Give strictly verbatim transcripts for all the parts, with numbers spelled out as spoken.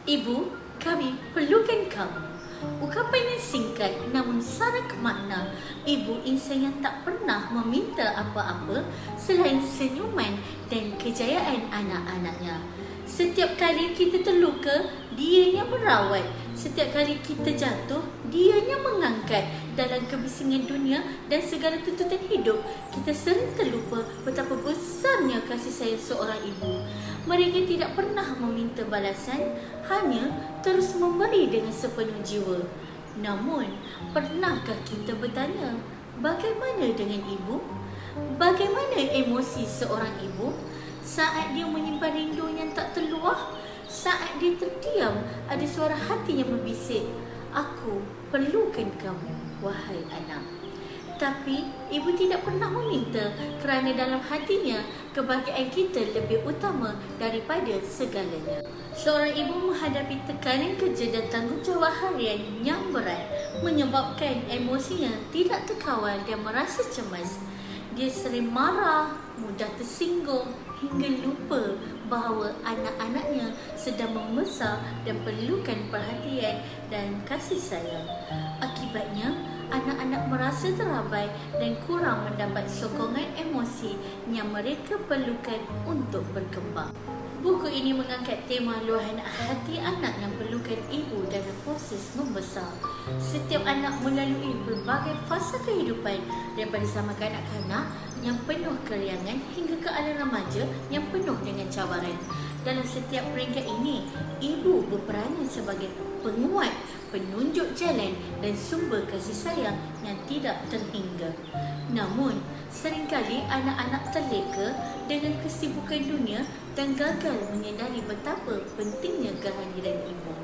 Ibu, kami perlukan kamu. Ungkapan yang singkat namun syarat makna. Ibu insan yang tak pernah meminta apa-apa selain senyuman dan kejayaan anak-anaknya. Setiap kali kita terluka, dianya merawat. Setiap kali kita jatuh, dianya mengangkat. Dalam kebisingan dunia dan segala tuntutan hidup, kita sering terlupa betapa besarnya kasih sayang seorang ibu. Mereka tidak pernah meminta balasan, hanya terus memberi dengan sepenuh jiwa. Namun, pernahkah kita bertanya, bagaimana dengan ibu? Bagaimana emosi seorang ibu? Saat dia menyimpan rindu yang tak terluah, saat dia terdiam, ada suara hati yang berbisik, aku perlukan kamu, wahai anak. Tapi ibu tidak pernah meminta kerana dalam hatinya kebahagiaan kita lebih utama daripada segalanya. Seorang ibu menghadapi tekanan kerja dan tanggungjawab harian yang berat menyebabkan emosinya tidak terkawal dan merasa cemas. Dia sering marah, mudah tersinggung hingga lupa bahawa anak-anaknya sedang membesar dan perlukan perhatian dan kasih sayang. Akibatnya, anak-anak merasa terabai dan kurang mendapat sokongan emosi yang mereka perlukan untuk berkembang. Buku ini mengangkat tema luahan hati anak yang perlukan ibu dalam proses membesar. Setiap anak melalui berbagai fasa kehidupan, daripada zaman kanak-kanak yang penuh keriangan hingga ke alam remaja yang penuh dengan cabaran. Dalam setiap peringkat ini, ibu berperanan sebagai penguat, penunjuk jalan dan sumber kasih sayang yang tidak terhingga. Namun, seringkali anak-anak terleka dengan kesibukan dunia dan gagal menyedari betapa pentingnya kehadiran ibu.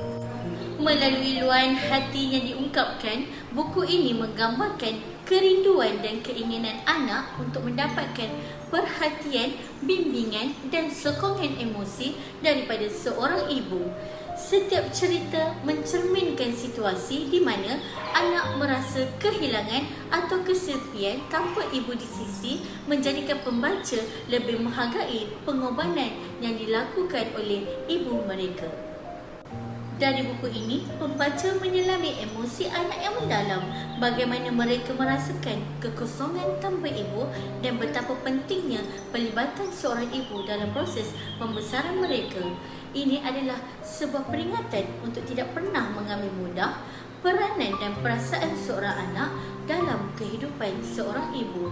Melalui luahan hati yang diungkapkan, buku ini menggambarkan kerinduan dan keinginan anak untuk mendapatkan perhatian, bimbingan dan sokongan emosi daripada seorang ibu. Setiap cerita mencerminkan situasi di mana anak merasa kehilangan atau kesepian tanpa ibu di sisi, menjadikan pembaca lebih menghargai pengorbanan yang dilakukan oleh ibu mereka. Dari buku ini, pembaca menyelami emosi anak yang mendalam, bagaimana mereka merasakan kekosongan tanpa ibu dan betapa pentingnya pelibatan seorang ibu dalam proses pembesaran mereka. Ini adalah sebuah peringatan untuk tidak pernah mengambil mudah peranan dan perasaan seorang anak dalam kehidupan seorang ibu.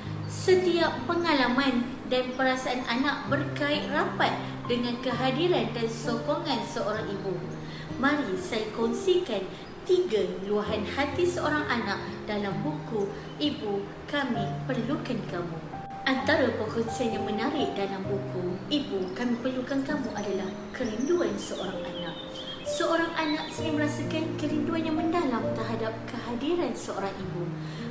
Setiap pengalaman dan perasaan anak berkait rapat dengan kehadiran dan sokongan seorang ibu. Mari saya kongsikan tiga luahan hati seorang anak dalam buku Ibu, Kami Perlukan Kamu. Antara perkongsian yang menarik dalam buku Ibu, Kami Perlukan Kamu adalah kerinduan seorang anak. Seorang anak sering merasakan kerinduan yang mendalam terhadap kehadiran seorang ibu,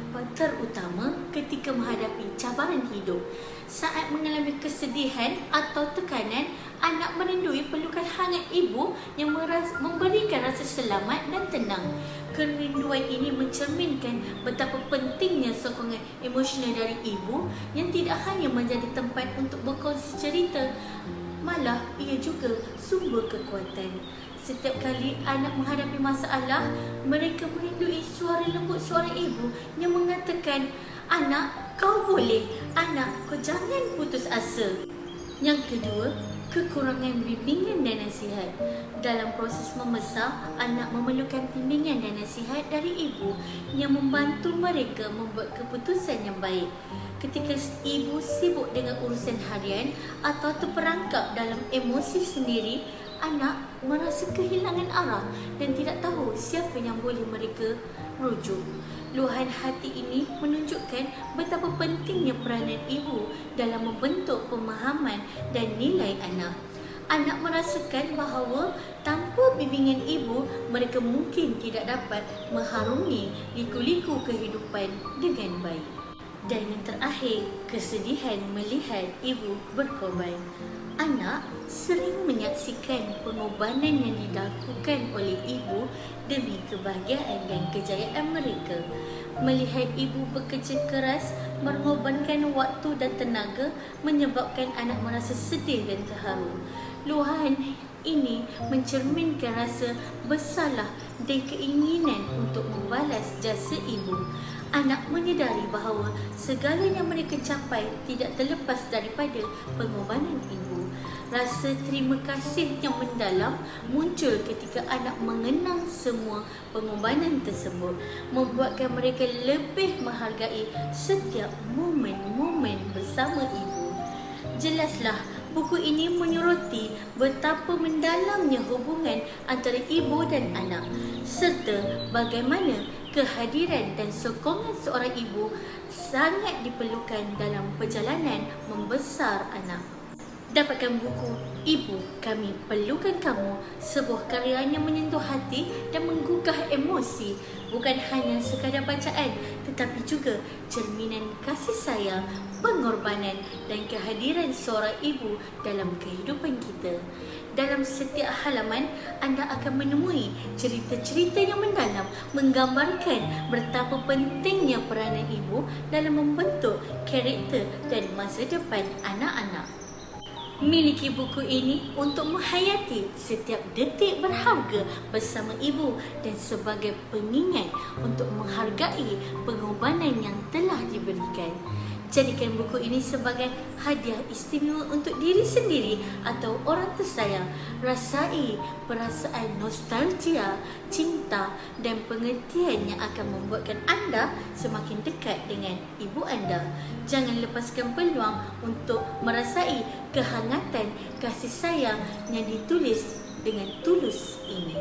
terutama ketika menghadapi cabaran hidup. Saat mengalami kesedihan atau tekanan, anak merindui pelukan hangat ibu yang meras- memberikan rasa selamat dan tenang. Kerinduan ini mencerminkan betapa pentingnya sokongan emosional dari ibu yang tidak hanya menjadi tempat untuk berkongsi cerita, malah ia juga sumber kekuatan. Setiap kali anak menghadapi masalah, mereka merindui suara lembut seorang ibu yang mengatakan, "Anak, kau boleh. Anak, kau jangan putus asa." Yang kedua, kekurangan bimbingan dan nasihat. Dalam proses membesar, anak memerlukan bimbingan dan nasihat dari ibu yang membantu mereka membuat keputusan yang baik. Ketika ibu sibuk dengan urusan harian atau terperangkap dalam emosi sendiri, anak merasa kehilangan arah dan tidak tahu siapa yang boleh mereka rujuk. Luahan hati ini menunjukkan betapa pentingnya peranan ibu dalam membentuk pemahaman dan nilai anak. Anak merasakan bahawa tanpa bimbingan ibu, mereka mungkin tidak dapat mengharungi liku-liku kehidupan dengan baik. Dan yang terakhir, kesedihan melihat ibu berkorban. Anak sering menyaksikan pengorbanan yang dilakukan oleh ibu demi kebahagiaan dan kejayaan mereka. Melihat ibu bekerja keras, mengorbankan waktu dan tenaga menyebabkan anak merasa sedih dan terharu. Luahan ini mencerminkan rasa bersalah dan keinginan untuk membalas jasa ibu. Anak menyedari bahawa segala yang mereka capai tidak terlepas daripada pengorbanan ibu. Rasa terima kasih yang mendalam muncul ketika anak mengenang semua pengorbanan tersebut, membuatkan mereka lebih menghargai setiap momen-momen bersama ibu. Jelaslah, buku ini menyoroti betapa mendalamnya hubungan antara ibu dan anak, serta bagaimana kehadiran dan sokongan seorang ibu sangat diperlukan dalam perjalanan membesar anak. Dapatkan buku Ibu Kami Perlukan Kamu, sebuah karya yang menyentuh hati dan menggugah emosi, bukan hanya sekadar bacaan tetapi juga cerminan kasih sayang, pengorbanan dan kehadiran seorang ibu dalam kehidupan kita. Dalam setiap halaman, anda akan menemui cerita-cerita yang mendalam menggambarkan betapa pentingnya peranan ibu dalam membentuk karakter dan masa depan anak-anak. Miliki buku ini untuk menghayati setiap detik berharga bersama ibu dan sebagai pengingat untuk menghargai pengorbanan yang telah diberikan. Jadikan buku ini sebagai hadiah istimewa untuk diri sendiri atau orang tersayang. Rasai perasaan nostalgia, cinta dan pengertian yang akan membuatkan anda semakin dekat dengan ibu anda. Jangan lepaskan peluang untuk merasai kehangatan kasih sayang yang ditulis dengan tulus ini.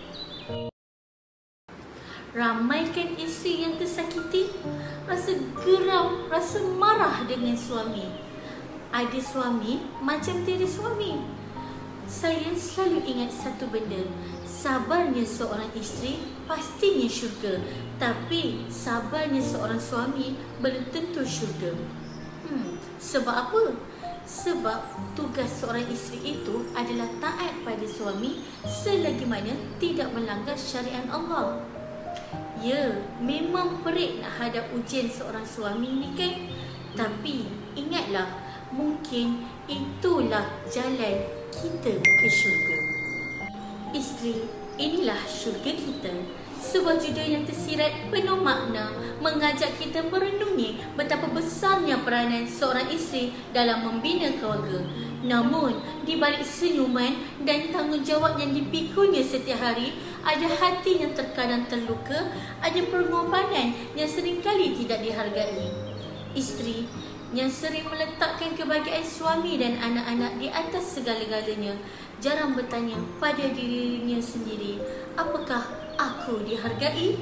Ramaikan isteri yang tersakiti, rasa geram, rasa marah dengan suami. Ada suami macam tiada suami. Saya selalu ingat satu benda, sabarnya seorang isteri pastinya syurga, tapi sabarnya seorang suami belum tentu syurga. Hmm, sebab apa? Sebab tugas seorang isteri itu adalah taat pada suami selagi mana tidak melanggar syariat Allah. Ya, memang perit nak hadap ujian seorang suami ni kan? Tapi ingatlah, mungkin itulah jalan kita ke syurga. Isteri, inilah syurga kita. Sebuah judul yang tersirat penuh makna, mengajak kita merenungi betapa besarnya peranan seorang isteri dalam membina keluarga. Namun, di balik senyuman dan tanggungjawab yang dipikunya setiap hari, ada hati yang terkadang terluka, ada pengorbanan yang seringkali tidak dihargai. Isteri yang sering meletakkan kebahagiaan suami dan anak-anak di atas segala-galanya, jarang bertanya pada dirinya sendiri, apakah aku dihargai?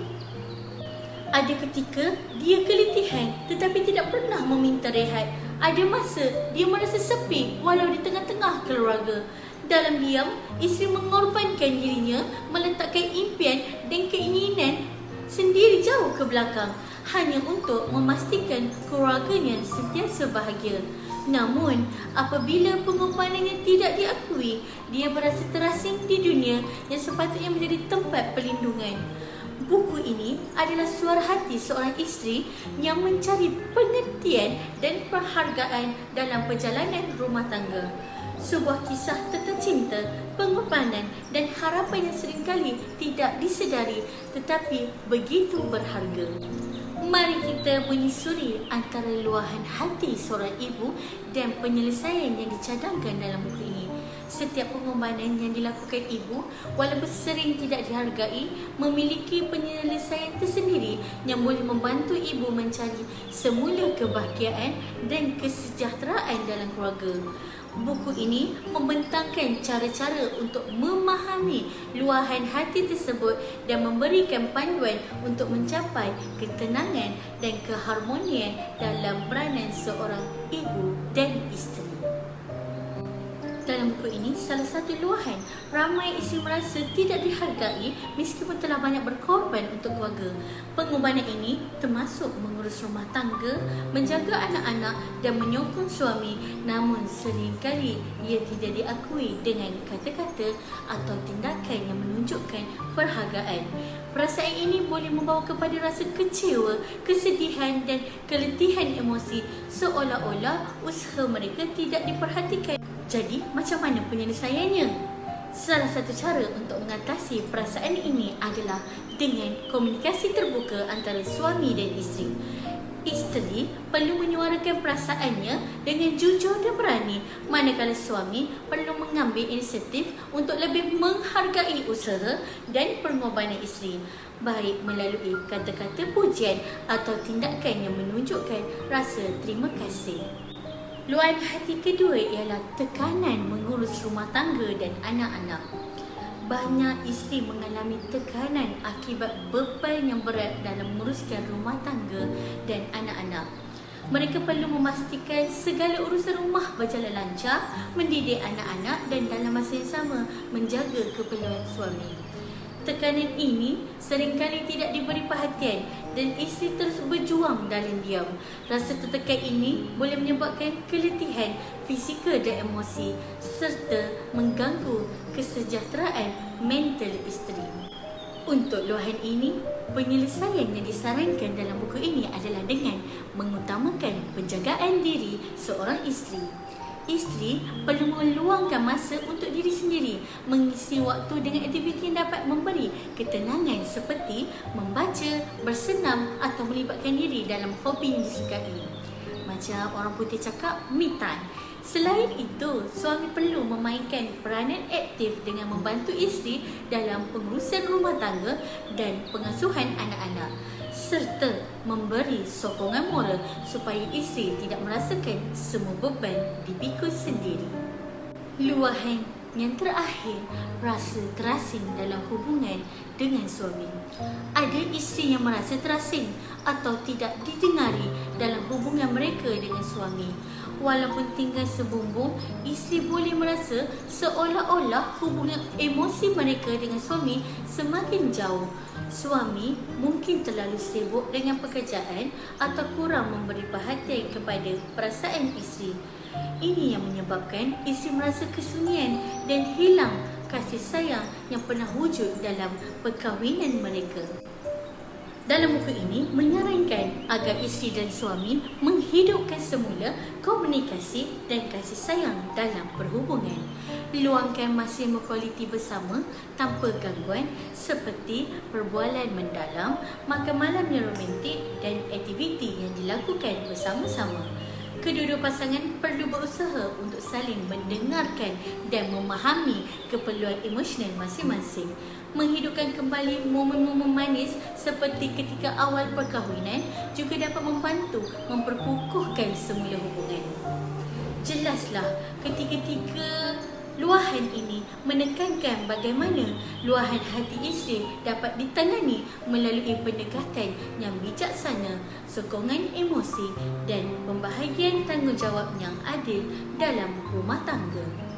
Ada ketika dia keletihan tetapi tidak pernah meminta rehat. Ada masa dia merasa sepi walau di tengah-tengah keluarga. Dalam diam, isteri mengorbankan dirinya, meletakkan impian dan keinginan sendiri jauh ke belakang hanya untuk memastikan keluarganya sentiasa bahagia. Namun, apabila pengorbanannya tidak diakui, dia berasa terasing di dunia yang sepatutnya menjadi tempat perlindungan. Buku ini adalah suara hati seorang isteri yang mencari pengertian dan penghargaan dalam perjalanan rumah tangga. Sebuah kisah tentang cinta, pengorbanan dan harapan yang seringkali tidak disedari tetapi begitu berharga. Mari kita menyusuri antara luahan hati seorang ibu dan penyelesaian yang dicadangkan dalam buku ini. Setiap pengorbanan yang dilakukan ibu, walaupun sering tidak dihargai, memiliki penyelesaian tersendiri yang boleh membantu ibu mencari semula kebahagiaan dan kesejahteraan dalam keluarga. Buku ini membentangkan cara-cara untuk memahami luahan hati tersebut dan memberikan panduan untuk mencapai ketenangan dan keharmonian dalam peranan seorang ibu dan isteri. Dalam buku ini, salah satu luahan, ramai isteri merasa tidak dihargai meskipun telah banyak berkorban untuk keluarga. Pengorbanan ini termasuk mengurus rumah tangga, menjaga anak-anak dan menyokong suami, namun seringkali ia tidak diakui dengan kata-kata atau tindakan yang menunjukkan perhargaan. Perasaan ini boleh membawa kepada rasa kecewa, kesedihan dan keletihan emosi, seolah-olah usaha mereka tidak diperhatikan. Jadi, macam mana penyelesaiannya? Salah satu cara untuk mengatasi perasaan ini adalah dengan komunikasi terbuka antara suami dan isteri. Isteri perlu menyuarakan perasaannya dengan jujur dan berani, manakala suami perlu mengambil inisiatif untuk lebih menghargai usaha dan pengorbanan isteri, baik melalui kata-kata pujian atau tindakan yang menunjukkan rasa terima kasih. Luahan hati kedua ialah tekanan mengurus rumah tangga dan anak-anak. Banyak isteri mengalami tekanan akibat beban yang berat dalam menguruskan rumah tangga dan anak-anak. Mereka perlu memastikan segala urusan rumah berjalan lancar, mendidik anak-anak dan dalam masa yang sama menjaga keperluan suami. Tekanan ini seringkali tidak diberi perhatian dan isteri terus berjuang dalam diam. Rasa tertekan ini boleh menyebabkan keletihan fizikal dan emosi serta mengganggu kesejahteraan mental isteri. Untuk luahan ini, penyelesaian yang disarankan dalam buku ini adalah dengan mengutamakan penjagaan diri seorang isteri. Isteri perlu meluangkan masa untuk diri sendiri, mengisi waktu dengan aktiviti yang dapat memberi ketenangan seperti membaca, bersenam atau melibatkan diri dalam hobi yang disukai. Macam orang putih cakap, me time. Selain itu, suami perlu memainkan peranan aktif dengan membantu isteri dalam pengurusan rumah tangga dan pengasuhan anak-anak, serta memberi sokongan moral supaya isteri tidak merasakan semua beban dipikul sendiri. Luahan yang terakhir, rasa terasing dalam hubungan dengan suami. Ada isteri yang merasa terasing atau tidak didengari dalam hubungan mereka dengan suami. Walaupun tinggal sebumbung, isteri boleh merasa seolah-olah hubungan emosi mereka dengan suami semakin jauh. Suami mungkin terlalu sibuk dengan pekerjaan atau kurang memberi perhatian kepada perasaan isteri. Ini yang menyebabkan isteri merasa kesunyian dan hilang kasih sayang yang pernah wujud dalam perkahwinan mereka. Dalam buku ini menyarankan agar isteri dan suami menghidupkan semula komunikasi dan kasih sayang dalam perhubungan. Luangkan masa yang berkualiti bersama tanpa gangguan seperti perbualan mendalam, makan malam yang romantik dan aktiviti yang dilakukan bersama-sama. Kedua-dua pasangan perlu berusaha untuk saling mendengarkan dan memahami keperluan emosional masing-masing. Menghidupkan kembali momen-momen manis seperti ketika awal perkahwinan juga dapat membantu memperkukuhkan semula hubungan. Jelaslah ketiga-tiga luahan ini menekankan bagaimana luahan hati isteri dapat ditangani melalui pendekatan yang bijaksana, sokongan emosi dan pembahagian tanggungjawab yang adil dalam rumah tangga.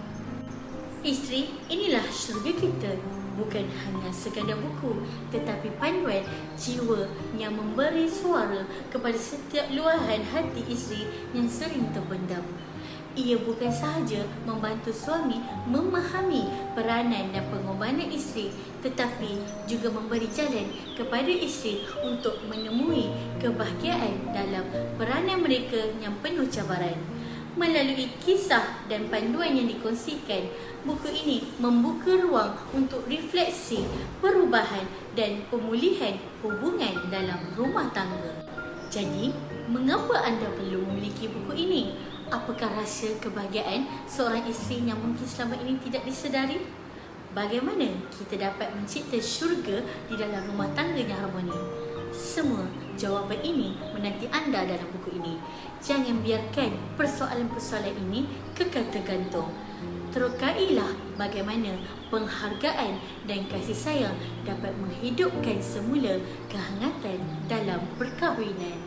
Isteri, inilah syurga kita. Bukan hanya sekadar buku, tetapi panduan jiwa yang memberi suara kepada setiap luahan hati isteri yang sering terpendam. Ia bukan sahaja membantu suami memahami peranan dan pengorbanan isteri, tetapi juga memberi jalan kepada isteri untuk menemui kebahagiaan dalam peranan mereka yang penuh cabaran. Melalui kisah dan panduan yang dikongsikan, buku ini membuka ruang untuk refleksi, perubahan dan pemulihan hubungan dalam rumah tangga. Jadi, mengapa anda perlu memiliki buku ini? Apakah rahsia kebahagiaan seorang isteri yang mungkin selama ini tidak disedari? Bagaimana kita dapat mencipta syurga di dalam rumah tangga yang harmoni? Semua jawapan ini menanti anda dalam buku ini. Jangan biarkan persoalan-persoalan ini kekal tergantung. Terukailah bagaimana penghargaan dan kasih sayang dapat menghidupkan semula kehangatan dalam perkahwinan.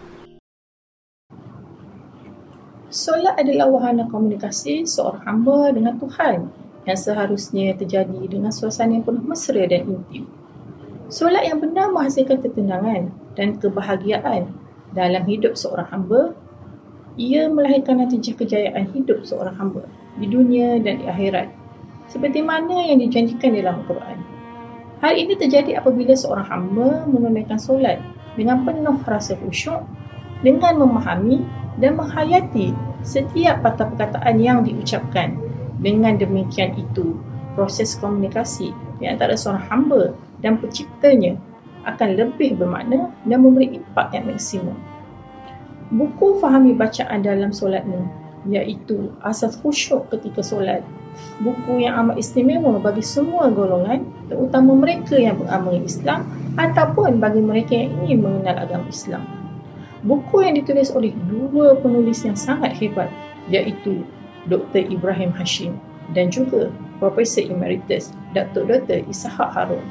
Solat adalah wahana komunikasi seorang hamba dengan Tuhan yang seharusnya terjadi dengan suasana yang penuh mesra dan intim. Solat yang benar menghasilkan ketenangan dan kebahagiaan dalam hidup seorang hamba. Ia melahirkan natijah kejayaan hidup seorang hamba di dunia dan di akhirat, seperti mana yang dijanjikan dalam Al-Quran. Hal ini terjadi apabila seorang hamba menunaikan solat dengan penuh rasa khusyuk, dengan memahami dan menghayati setiap patah perkataan yang diucapkan. Dengan demikian itu, proses komunikasi di antara seorang hamba dan penciptanya akan lebih bermakna dan memberi impak yang maksimum. Buku Fahami Bacaan Dalam Solatmu, iaitu Asas Khusyuk Ketika Solat, buku yang amat istimewa bagi semua golongan, terutama mereka yang beragama Islam ataupun bagi mereka yang ingin mengenal agama Islam. Buku yang ditulis oleh dua penulis yang sangat hebat, iaitu Doktor Ibrahim Hashim dan juga Profesor Emeritus Datuk Doktor Ishak Harun.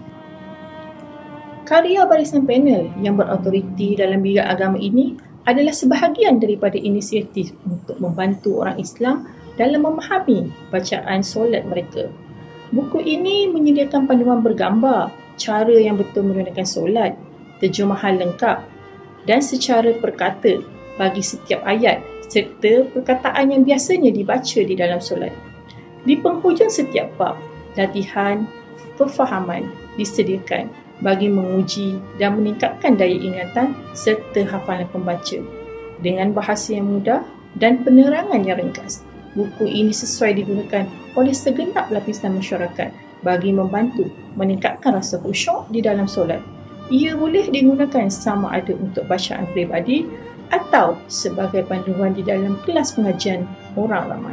Karya barisan panel yang berautoriti dalam bidang agama ini adalah sebahagian daripada inisiatif untuk membantu orang Islam dalam memahami bacaan solat mereka. Buku ini menyediakan panduan bergambar, cara yang betul menunaikan solat, terjemahan lengkap dan secara perkata bagi setiap ayat serta perkataan yang biasanya dibaca di dalam solat. Di penghujung setiap bab, latihan perfahaman disediakan bagi menguji dan meningkatkan daya ingatan serta hafalan pembaca. Dengan bahasa yang mudah dan penerangan yang ringkas, buku ini sesuai digunakan oleh segenap lapisan masyarakat bagi membantu meningkatkan rasa khusyuk di dalam solat. Ia boleh digunakan sama ada untuk bacaan peribadi atau sebagai panduan di dalam kelas pengajian orang ramai.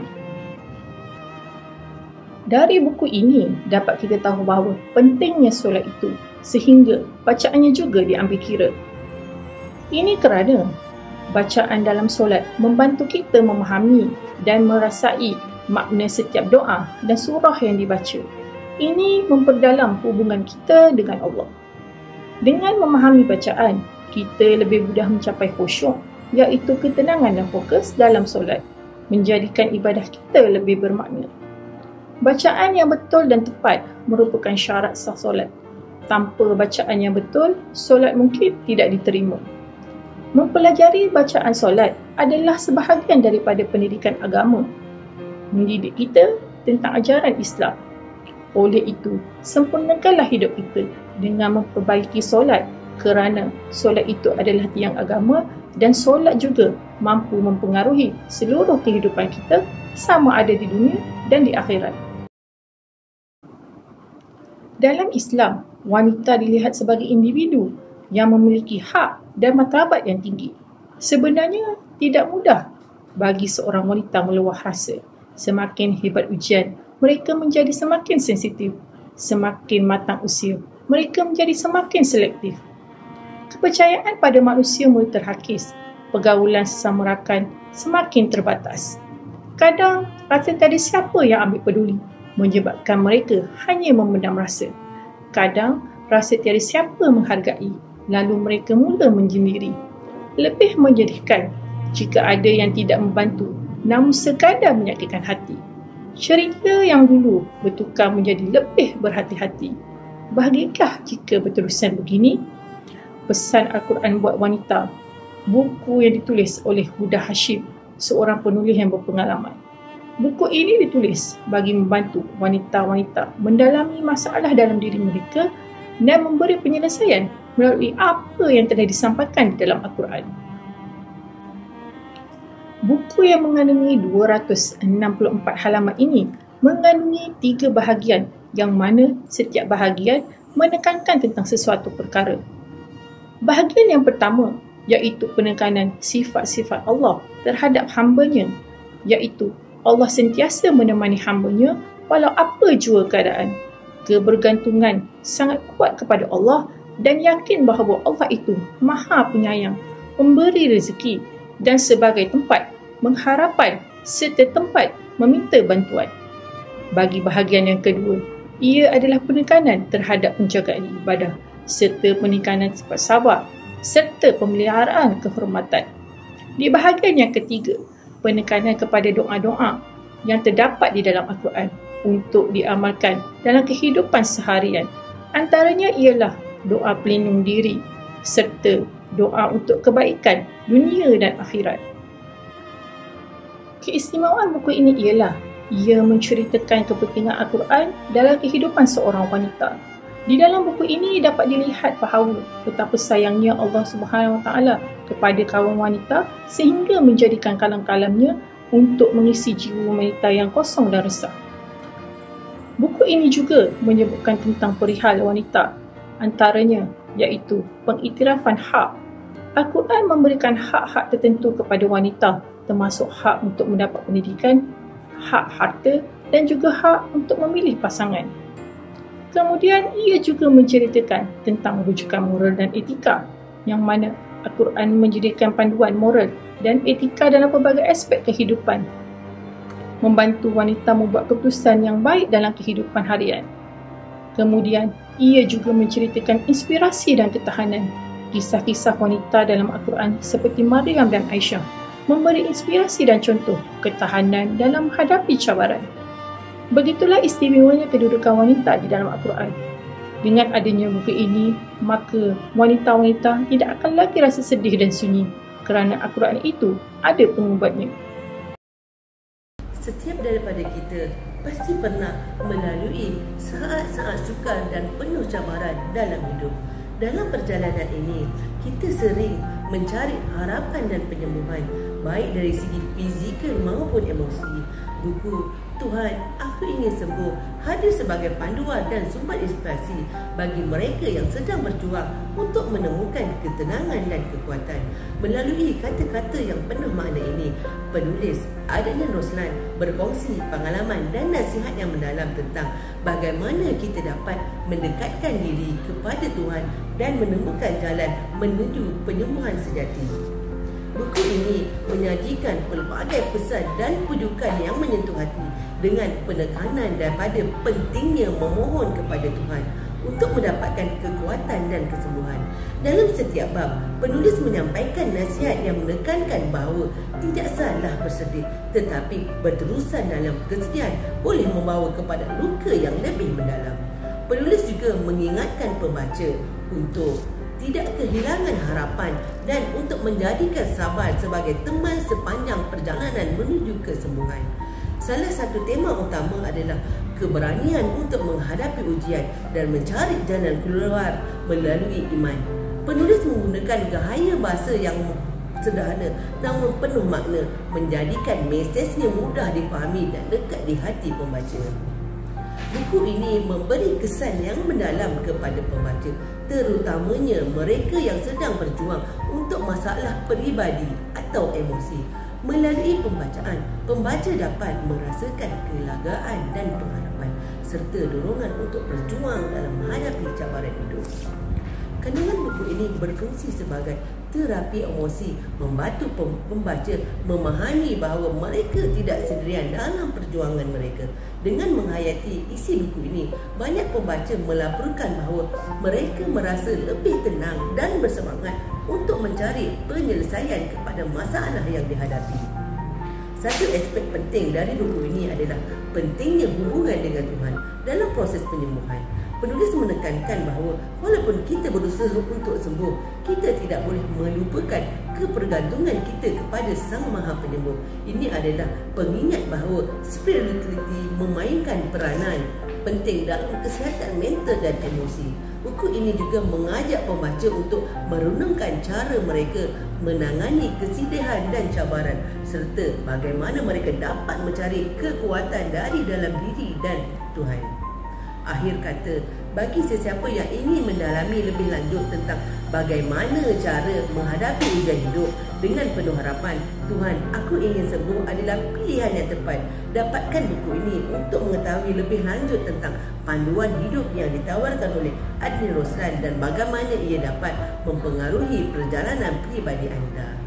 Dari buku ini dapat kita tahu bahawa pentingnya solat itu sehingga bacaannya juga diambil kira. Ini kerana bacaan dalam solat membantu kita memahami dan merasai makna setiap doa dan surah yang dibaca. Ini memperdalam hubungan kita dengan Allah. Dengan memahami bacaan, kita lebih mudah mencapai khusyuk, iaitu ketenangan dan fokus dalam solat, menjadikan ibadah kita lebih bermakna. Bacaan yang betul dan tepat merupakan syarat sah solat. Tanpa bacaan yang betul, solat mungkin tidak diterima. Mempelajari bacaan solat adalah sebahagian daripada pendidikan agama, mendidik kita tentang ajaran Islam. Oleh itu, sempurnakanlah hidup kita dengan memperbaiki solat, kerana solat itu adalah tiang agama dan solat juga mampu mempengaruhi seluruh kehidupan kita sama ada di dunia dan di akhirat. Dalam Islam, wanita dilihat sebagai individu yang memiliki hak dan martabat yang tinggi. Sebenarnya tidak mudah bagi seorang wanita meluah rasa. Semakin hebat ujian, mereka menjadi semakin sensitif. Semakin matang usia, mereka menjadi semakin selektif. Kepercayaan pada manusia mula terhakis. Pergaulan sesama rakan semakin terbatas. Kadang rasa tiada siapa yang ambil peduli, menyebabkan mereka hanya memendam rasa. Kadang rasa tiada siapa menghargai, lalu mereka mula menyendiri. Lebih menyedihkan jika ada yang tidak membantu, namun sekadar menyakitkan hati. Ceria yang dulu bertukar menjadi lebih berhati-hati. Bahagiakah jika berterusan begini? Pesan Al-Quran buat wanita, buku yang ditulis oleh Huda Hashim, seorang penulis yang berpengalaman. Buku ini ditulis bagi membantu wanita-wanita mendalami masalah dalam diri mereka dan memberi penyelesaian melalui apa yang telah disampaikan di dalam Al-Quran. Buku yang mengandungi dua ratus enam puluh empat halaman ini mengandungi tiga bahagian yang mana setiap bahagian menekankan tentang sesuatu perkara. Bahagian yang pertama iaitu penekanan sifat-sifat Allah terhadap hamba-Nya, iaitu Allah sentiasa menemani hamba-Nya walau apa jua keadaan. Kebergantungan sangat kuat kepada Allah dan yakin bahawa Allah itu Maha Penyayang, memberi rezeki dan sebagai tempat mengharapan serta tempat meminta bantuan. Bagi bahagian yang kedua, ia adalah penekanan terhadap penjagaan ibadah serta penekanan sifat sabar serta pemeliharaan kehormatan. Di bahagian yang ketiga, penekanan kepada doa-doa yang terdapat di dalam Al-Quran untuk diamalkan dalam kehidupan seharian. Antaranya ialah doa pelindung diri serta doa untuk kebaikan dunia dan akhirat. Keistimewaan buku ini ialah ia menceritakan kepentingan Al-Quran dalam kehidupan seorang wanita. Di dalam buku ini dapat dilihat bahawa betapa sayangnya Allah Subhanahu Wa Taala kepada kaum wanita sehingga menjadikan kalam-kalamnya untuk mengisi jiwa wanita yang kosong dan resah. Buku ini juga menyebutkan tentang perihal wanita, antaranya iaitu pengiktirafan hak. Al-Quran memberikan hak-hak tertentu kepada wanita, termasuk hak untuk mendapat pendidikan, hak harta dan juga hak untuk memilih pasangan. Kemudian ia juga menceritakan tentang rujukan moral dan etika, yang mana Al-Quran menjadikan panduan moral dan etika dalam pelbagai aspek kehidupan, membantu wanita membuat keputusan yang baik dalam kehidupan harian. Kemudian, ia juga menceritakan inspirasi dan ketahanan. Kisah-kisah wanita dalam Al-Quran seperti Maryam dan Aisyah memberi inspirasi dan contoh ketahanan dalam menghadapi cabaran. Begitulah istimewanya kedudukan wanita di dalam Al-Quran. Dengan adanya buku ini, maka wanita-wanita tidak akan lagi rasa sedih dan sunyi kerana Al-Quran itu ada pengubatnya. Setiap daripada kita pasti pernah melalui saat-saat sukar dan penuh cabaran dalam hidup. Dalam perjalanan ini, kita sering mencari harapan dan penyembuhan, baik dari segi fizikal maupun emosi. Buku Tuhan, Aku Ingin Sembuh hadir sebagai panduan dan sumber inspirasi bagi mereka yang sedang berjuang untuk menemukan ketenangan dan kekuatan. Melalui kata-kata yang penuh makna ini, penulis Adnan Roslan berkongsi pengalaman dan nasihat yang mendalam tentang bagaimana kita dapat mendekatkan diri kepada Tuhan dan menemukan jalan menuju penyembuhan sejati. Buku ini menyajikan pelbagai pesan dan pujukan yang menyentuh hati dengan penekanan daripada pentingnya memohon kepada Tuhan untuk mendapatkan kekuatan dan kesembuhan. Dalam setiap bab, penulis menyampaikan nasihat yang menekankan bahawa tidak salah bersedih, tetapi berterusan dalam kesedihan boleh membawa kepada luka yang lebih mendalam. Penulis juga mengingatkan pembaca untuk tidak kehilangan harapan dan untuk menjadikan sabar sebagai teman sepanjang perjalanan menuju kesembuhan. Salah satu tema utama adalah keberanian untuk menghadapi ujian dan mencari jalan keluar melalui iman. Penulis menggunakan gaya bahasa yang sederhana namun penuh makna, menjadikan mesejnya mudah dipahami dan dekat di hati pembaca. Buku ini memberi kesan yang mendalam kepada pembaca, terutamanya mereka yang sedang berjuang untuk masalah peribadi atau emosi. Melalui pembacaan, pembaca dapat merasakan kelegaan dan pengharapan serta dorongan untuk berjuang dalam menghadapi cabaran hidup. Kandungan buku ini berfungsi sebagai terapi emosi, membantu pembaca memahami bahawa mereka tidak sendirian dalam perjuangan mereka. Dengan menghayati isi buku ini, banyak pembaca melaporkan bahawa mereka merasa lebih tenang dan bersemangat untuk mencari penyelesaian kepada masalah yang dihadapi. Satu aspek penting dari buku ini adalah pentingnya hubungan dengan Tuhan dalam proses penyembuhan. Penulis menekankan bahawa walaupun kita berusaha untuk sembuh, kita tidak boleh melupakan kepergantungan kita kepada Sang Maha Penyembuh. Ini adalah pengingat bahawa spiritualiti memainkan peranan penting dalam kesihatan mental dan emosi. Buku ini juga mengajak pembaca untuk merenungkan cara mereka menangani kesedihan dan cabaran serta bagaimana mereka dapat mencari kekuatan dari dalam diri dan Tuhan. Akhir kata, bagi sesiapa yang ingin mendalami lebih lanjut tentang bagaimana cara menghadapi ujian hidup dengan penuh harapan, Tuhan, Aku Ingin Sembuh adalah pilihan yang tepat. Dapatkan buku ini untuk mengetahui lebih lanjut tentang panduan hidup yang ditawarkan oleh Adnan Roslan dan bagaimana ia dapat mempengaruhi perjalanan pribadi anda.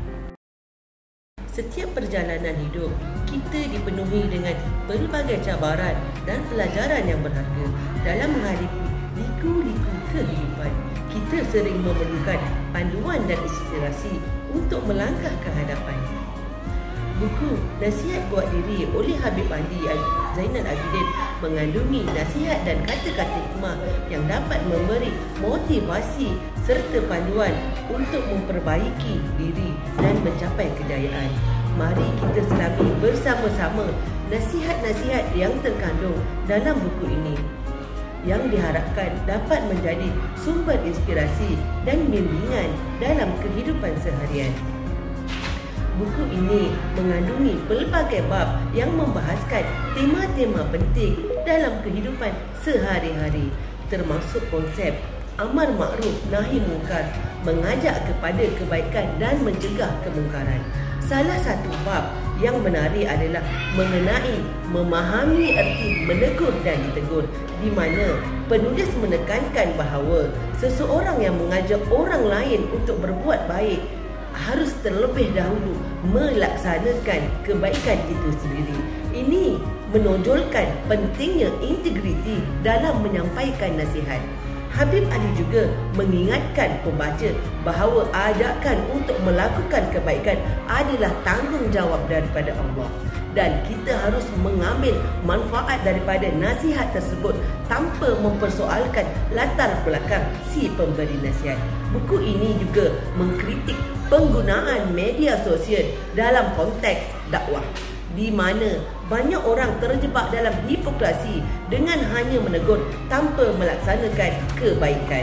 Setiap perjalanan hidup, kita dipenuhi dengan pelbagai cabaran dan pelajaran yang berharga. Dalam menghadapi liku-liku kehidupan, kita sering memerlukan panduan dan inspirasi untuk melangkah ke hadapan. Buku Nasihat Buat Diri oleh Habib Ali Zainal Abidin mengandungi nasihat dan kata-kata hikmah yang dapat memberi motivasi serta panduan untuk memperbaiki diri dan mencapai kejayaan. Mari kita selami bersama-sama nasihat-nasihat yang terkandung dalam buku ini, yang diharapkan dapat menjadi sumber inspirasi dan bimbingan dalam kehidupan seharian. Buku ini mengandungi pelbagai bab yang membahaskan tema-tema penting dalam kehidupan sehari-hari, termasuk konsep amar makruf nahi mungkar, mengajak kepada kebaikan dan mencegah kemungkaran. Salah satu bab yang menarik adalah mengenai memahami erti menegur dan ditegur, di mana penulis menekankan bahawa seseorang yang mengajak orang lain untuk berbuat baik harus terlebih dahulu melaksanakan kebaikan itu sendiri. Ini menonjolkan pentingnya integriti dalam menyampaikan nasihat. Habib Ali juga mengingatkan pembaca bahawa ajakan untuk melakukan kebaikan adalah tanggungjawab daripada Allah, dan kita harus mengambil manfaat daripada nasihat tersebut tanpa mempersoalkan latar belakang si pemberi nasihat. Buku ini juga mengkritik penggunaan media sosial dalam konteks dakwah, di mana banyak orang terjebak dalam hipokrasi dengan hanya menegur tanpa melaksanakan kebaikan.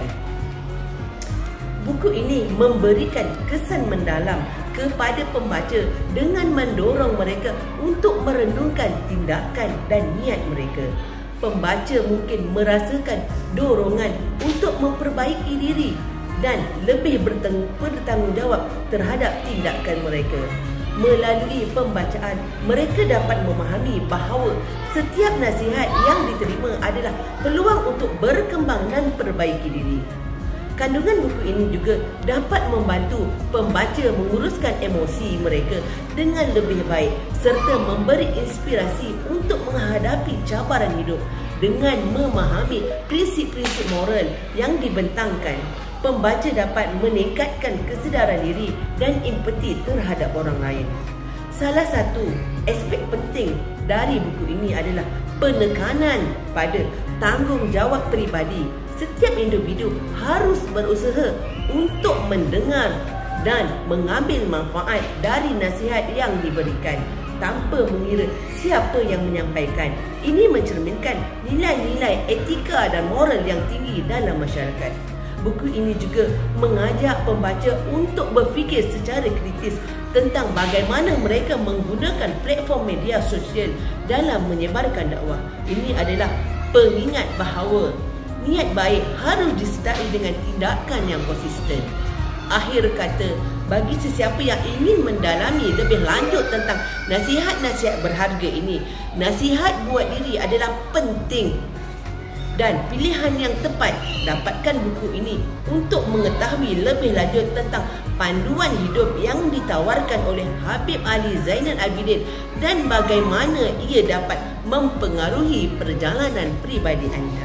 Buku ini memberikan kesan mendalam kepada pembaca dengan mendorong mereka untuk merenungkan tindakan dan niat mereka. Pembaca mungkin merasakan dorongan untuk memperbaiki diri dan lebih bertanggungjawab terhadap tindakan mereka. Melalui pembacaan, mereka dapat memahami bahawa setiap nasihat yang diterima adalah peluang untuk berkembang dan perbaiki diri. Kandungan buku ini juga dapat membantu pembaca menguruskan emosi mereka dengan lebih baik serta memberi inspirasi untuk menghadapi cabaran hidup dengan memahami prinsip-prinsip moral yang dibentangkan. Pembaca dapat meningkatkan kesedaran diri dan empati terhadap orang lain. Salah satu aspek penting dari buku ini adalah penekanan pada tanggungjawab peribadi. Setiap individu harus berusaha untuk mendengar dan mengambil manfaat dari nasihat yang diberikan tanpa mengira siapa yang menyampaikan. Ini mencerminkan nilai-nilai etika dan moral yang tinggi dalam masyarakat. Buku ini juga mengajak pembaca untuk berfikir secara kritis tentang bagaimana mereka menggunakan platform media sosial dalam menyebarkan dakwah. Ini adalah pengingat bahawa niat baik harus disertai dengan tindakan yang konsisten. Akhir kata, bagi sesiapa yang ingin mendalami lebih lanjut tentang nasihat-nasihat berharga ini, nasihat buat diri adalah penting. Dan pilihan yang tepat, dapatkan buku ini untuk mengetahui lebih lanjut tentang panduan hidup yang ditawarkan oleh Habib Ali Zainal Abidin dan bagaimana ia dapat mempengaruhi perjalanan peribadi anda.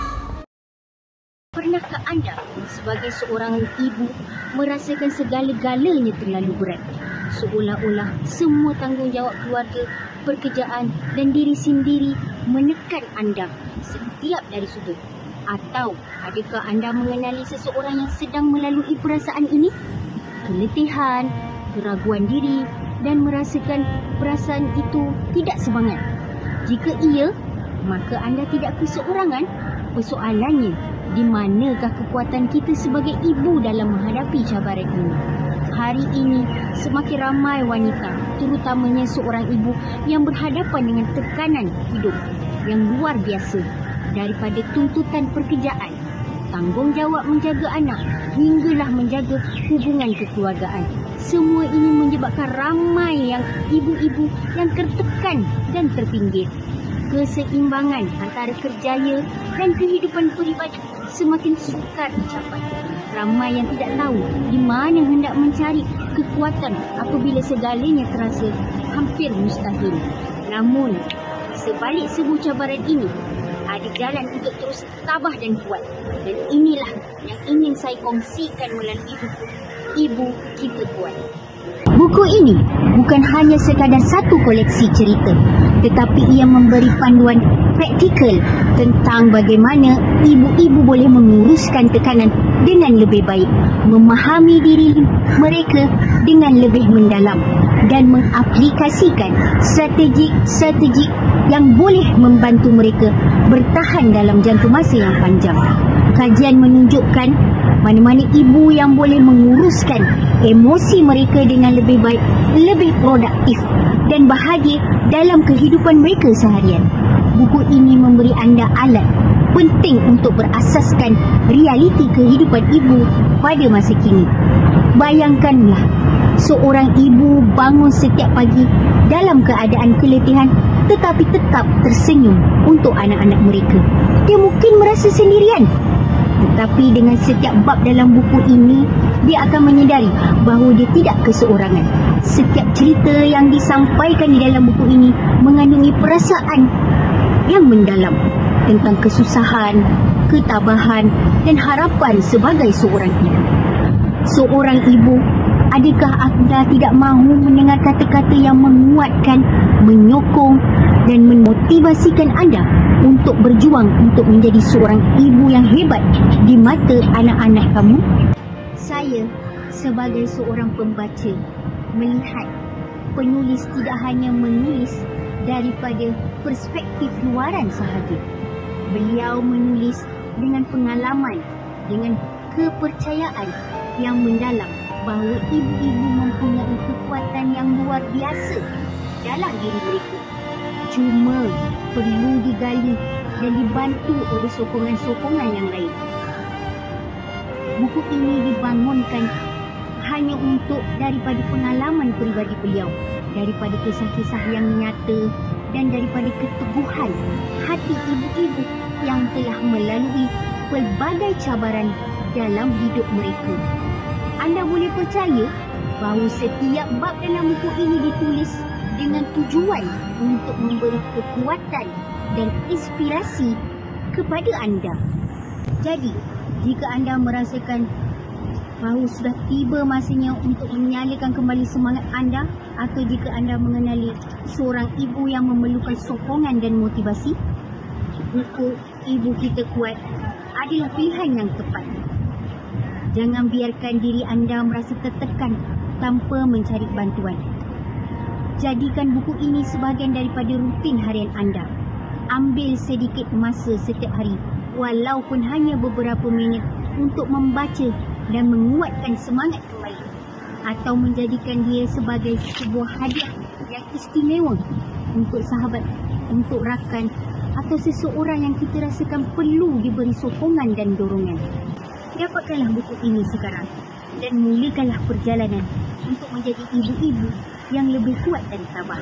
Pernahkah anda sebagai seorang ibu merasakan segala-galanya terlalu berat? Seolah-olah semua tanggungjawab keluarga, pekerjaan dan diri sendiri menekan anda setiap dari sudut. Atau adakah anda mengenali seseorang yang sedang melalui perasaan ini? Keletihan, keraguan diri dan merasakan perasaan itu tidak semangat. Jika iya, maka anda tidak keseorangan. Persoalannya, di manakah kekuatan kita sebagai ibu dalam menghadapi cabaran ini? Hari ini, semakin ramai wanita, terutamanya seorang ibu yang berhadapan dengan tekanan hidup yang luar biasa, daripada tuntutan pekerjaan, tanggungjawab menjaga anak, hinggalah menjaga hubungan kekeluargaan. Semua ini menyebabkan ramai yang ibu-ibu yang tertekan dan terpinggir. Keseimbangan antara kerjaya dan kehidupan peribadi semakin sukar dicapai. Ramai yang tidak tahu di mana hendak mencari kekuatan apabila segalanya terasa hampir mustahil. Namun, sebalik sebuah cabaran ini, ada jalan untuk terus tabah dan kuat. Dan inilah yang ingin saya kongsikan melalui buku Ibu Kita Kuat. Buku ini bukan hanya sekadar satu koleksi cerita, tetapi ia memberi panduan praktikal tentang bagaimana ibu-ibu boleh menguruskan tekanan dengan lebih baik, memahami diri mereka dengan lebih mendalam dan mengaplikasikan strategi-strategi yang boleh membantu mereka bertahan dalam jangka masa yang panjang. Kajian menunjukkan Mana-mana ibu yang boleh menguruskan emosi mereka dengan lebih baik, lebih produktif dan bahagia dalam kehidupan mereka seharian. Buku ini memberi anda alat penting untuk berasaskan realiti kehidupan ibu pada masa kini. Bayangkanlah seorang ibu bangun setiap pagi dalam keadaan keletihan tetapi tetap tersenyum untuk anak-anak mereka. Dia mungkin merasa sendirian, tetapi dengan setiap bab dalam buku ini, dia akan menyedari bahawa dia tidak keseorangan. Setiap cerita yang disampaikan di dalam buku ini mengandungi perasaan yang mendalam tentang kesusahan, ketabahan dan harapan sebagai seorang ibu. Seorang ibu, adakah anda tidak mahu mendengar kata-kata yang menguatkan, menyokong dan memotivasikan anda untuk berjuang untuk menjadi seorang ibu yang hebat di mata anak-anak kamu? Saya sebagai seorang pembaca melihat penulis tidak hanya menulis daripada perspektif luaran sahaja. Beliau menulis dengan pengalaman, dengan kepercayaan yang mendalam bahawa ibu-ibu mempunyai kekuatan yang luar biasa dalam diri mereka. Cuma perlu digali dan dibantu oleh sokongan-sokongan yang lain. Buku ini dibangunkan hanya untuk daripada pengalaman peribadi beliau, daripada kisah-kisah yang nyata dan daripada keteguhan hati ibu-ibu yang telah melalui pelbagai cabaran dalam hidup mereka. Anda boleh percaya bahawa setiap bab dalam buku ini ditulis dengan tujuan untuk memberi kekuatan dan inspirasi kepada anda. Jadi, jika anda merasakan bahawa sudah tiba masanya untuk menyalakan kembali semangat anda, atau jika anda mengenali seorang ibu yang memerlukan sokongan dan motivasi, buku Ibu Kita Kuat adalah pilihan yang tepat. Jangan biarkan diri anda merasa tertekan tanpa mencari bantuan. Jadikan buku ini sebahagian daripada rutin harian anda. Ambil sedikit masa setiap hari, walaupun hanya beberapa minit, untuk membaca dan menguatkan semangat kembali, atau menjadikan dia sebagai sebuah hadiah yang istimewa untuk sahabat, untuk rakan atau seseorang yang kita rasakan perlu diberi sokongan dan dorongan. Dapatkanlah buku ini sekarang dan mulakanlah perjalanan untuk menjadi ibu-ibu yang lebih kuat dan tabah.